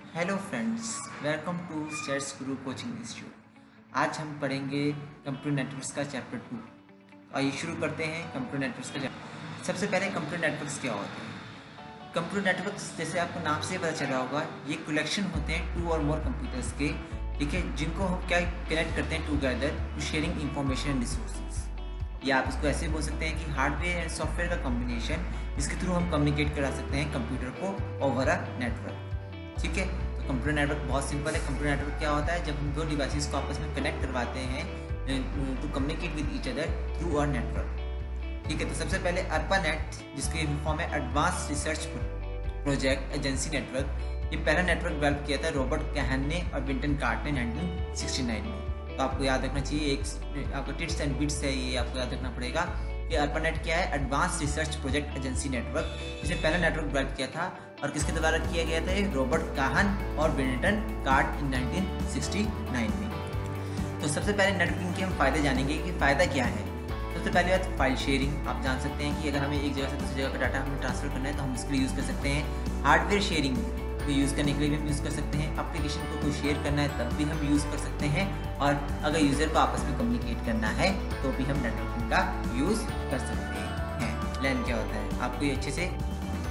Hello friends, welcome to Stats Guru coaching institute. आज हम पढ़ेंगे कंप्यूटर नेटवर्क्स का चैप्टर 2। आइए शुरू करते हैं कंप्यूटर नेटवर्क्स का चैप्टर। सबसे पहले कंप्यूटर नेटवर्क्स क्या होते हैं। कंप्यूटर नेटवर्क्स जैसे आपको नाम से पता चला होगा, ये कलेक्शन होते हैं टू और मोर कंप्यूटर्स के, ठीक है, जिनको हम क्या कनेक्ट करते हैं together to sharing information and resources. या आप इसको ऐसे बोल सकते हैं कि हार्डवेयर एंड सॉफ्टवेयर का कॉम्बिनेशन, जिसके थ्रू हम कम्युनिकेट करा सकते हैं कंप्यूटर को ओवर अ नेटवर्क। ठीक है, तो कंप्यूटर नेटवर्क बहुत सिंपल है। कंप्यूटर नेटवर्क क्या होता है, जब हम दो डिवाइसेस को आपस में कनेक्ट करवाते हैं to communicate with each other through a network. ठीक है, तो सबसे पहले ARPANET, जिसकी फॉर्म है advance research project agency network. ये पहला नेटवर्क डेवलप किया था रॉबर्ट काहन ने और विंटन कार्ट ने 1969 में। तो आपको याद रखना चाहिए, एक आपका टिट्स एंड बिट्स है, ये आपको याद रखना पड़ेगा। ये ARPANET क्या है, advance research project agency network, जिसे पहला नेटवर्क डेवलप किया था और किसके द्वारा किया गया था, रॉबर्ट काहन और विंटन कार्ट इन 1969 में। तो सबसे पहले नेटवर्किंग के हम फायदे जानेंगे कि फ़ायदा क्या है। सबसे पहली बात फाइल शेयरिंग। आप जान सकते हैं कि अगर हमें एक जगह से दूसरी जगह का डाटा हमें ट्रांसफर करना है तो हम इसके लिए यूज़ कर सकते हैं। हार्डवेयर शेयरिंग को यूज़ करने के लिए भी हम यूज़ कर सकते हैं। एप्लीकेशन को कोई शेयर करना है तब भी हम यूज़ कर सकते हैं। और अगर यूज़र को आपस में कम्युनिकेट करना है तो भी हम नेटवर्किंग का यूज़ कर सकते हैं। लैन क्या होता है आपको ये अच्छे से,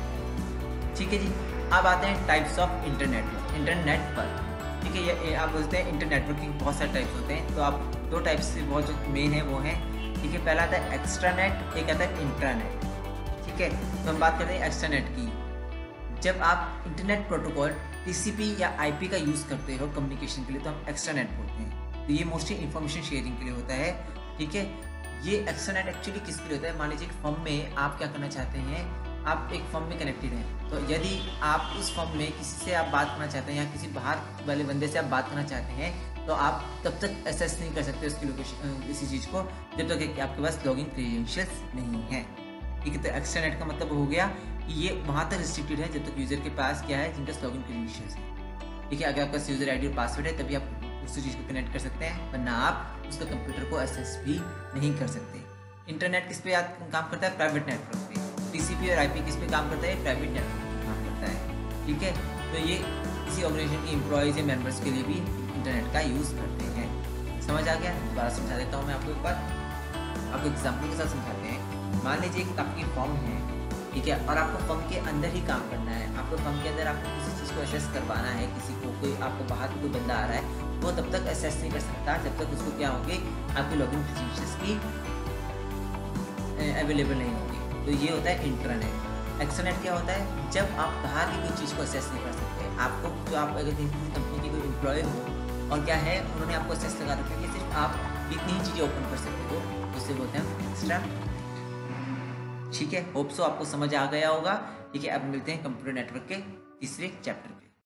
ठीक है जी। अब आते हैं टाइप्स ऑफ इंटरनेट पर। ठीक है, ये आप बोलते हैं इंटरनेट नेटवर्किंग बहुत सारे टाइप्स होते हैं, तो आप दो टाइप्स से बहुत जो मेन है वो हैं। ठीक है, पहला आता है एक्स्ट्रानेट, एक आता है इंट्रानेट। ठीक है, तो हम बात करते हैं एक्स्ट्रानेट की। जब आप इंटरनेट प्रोटोकॉल TCP या IP का यूज़ करते हो कम्युनिकेशन के लिए तो हम एक्स्ट्रानेट बोलते हैं। तो ये मोस्टली इंफॉर्मेशन शेयरिंग के लिए होता है। ठीक है, ये एक्स्ट्रानेट एक्चुअली किसके लिए होता है। मान लीजिए एक फर्म में आप क्या करना चाहते हैं, आप एक फर्म में कनेक्टेड हैं, तो यदि आप उस फर्म में किसी से आप बात करना चाहते हैं या किसी बाहर वाले बंदे से आप बात करना चाहते हैं, तो आप तब तक एक्सेस नहीं कर सकते उसकी लोकेशन, किसी चीज़ को, जब तक कि आपके पास लॉगिन क्रेडेंशियल्स नहीं है। ठीक है, तो एक्स्ट्रानेट का मतलब हो गया कि ये वहाँ तक रिस्ट्रिक्टेड है जब तक यूज़र के पास क्या है, जिनका लॉगिन क्रेडेंशियल्स है। ठीक है, अगर आपके पास यूज़र ID और पासवर्ड है तभी आप उस चीज़ को कनेक्ट कर सकते हैं, वरना आप उसका कंप्यूटर को एक्सेस भी नहीं कर सकते। इंटरनेट किस पे काम करता है, प्राइवेट नेटवर्क पे। TCP और IP किस पे काम करता है, प्राइवेट नेटवर्क पे काम करता है। ठीक है, तो ये किसी ऑर्गेनाइजेशन के एम्प्लॉयज़ या मेंबर्स के लिए भी इंटरनेट का यूज़ करते हैं। समझ आ गया, दोबारा समझा देता हूँ मैं आपको एक बार, आपको एग्जाम्पल के साथ समझाते हैं। मान लीजिए एक आपकी फर्म है, ठीक है, और आपको फर्म के अंदर ही काम करना है। आपको फर्म के अंदर आपको किसी चीज़ को एक्सेस करवाना है, किसी को कोई आपको बाहर कोई बंदा आ रहा है, वो तब तक एक्सेस नहीं कर सकता जब तक उसको क्या होंगे, आपके लॉगिन क्रेडेंशियल्स की अवेलेबल नहीं होगी। तो ये होता है इंटरनेट। एक्स्ट्रानेट क्या होता है, जब आप बाहर की कोई चीज़ को एक्सेस नहीं कर सकते, आपको जो आप अगर किसी कंपनी के कोई एम्प्लॉय हो और क्या है उन्होंने आपको एक्सेस लगा रखा है कि सिर्फ आप इतनी ही चीज़ें ओपन कर सकते हो, उससे बोलते हैं एक्स्ट्रा। ठीक है, होप सो आपको समझ आ गया होगा। ठीक है, अब मिलते हैं कंप्यूटर नेटवर्क के तीसरे चैप्टर पे।